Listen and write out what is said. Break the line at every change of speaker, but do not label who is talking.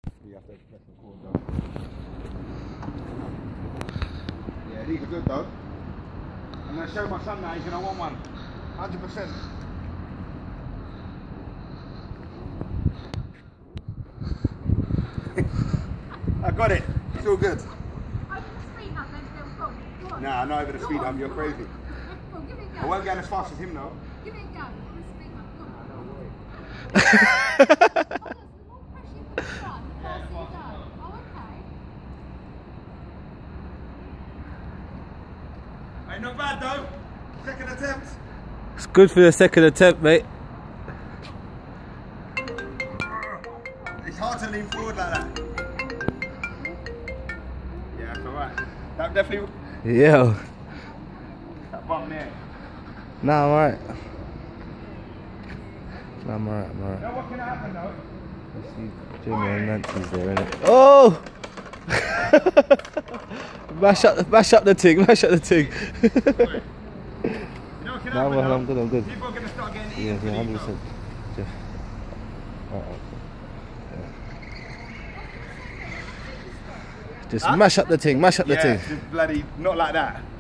You have to press record though. Yeah, these are good though. I'm going to show my son now he's going to want one. 100%. I got it. It's all good.
Over the speed hump, then go. Go on.
Nah, not over the speed hump. You're crazy.
Go on, give it a go.
I won't go as fast as him though.
Give it a go. Over the speed hump. Go on.
No way.
Oh, there's more pressure from the front. The faster you go. Oh, okay.
Ain't not bad though. Second attempt.
It's good for the second attempt, mate.
It's hard to lean forward like that. Yeah, it's alright. That definitely.
Yeah.
That bump there.
Nah, I'm alright. Nah, I'm alright, I'm alright.
You know what can happen though?
Let's see Jimmy and Nancy's there, innit? Oh! mash up the thing, mash up the thing.
You know what can
Nah,
happen
well,
though?
I'm good, I'm good.
People are going to start getting
Yeah,
eaten.
yeah, 100%. Jeff. Alright. Just mash up the thing, mash up the thing.
Just bloody, not like that.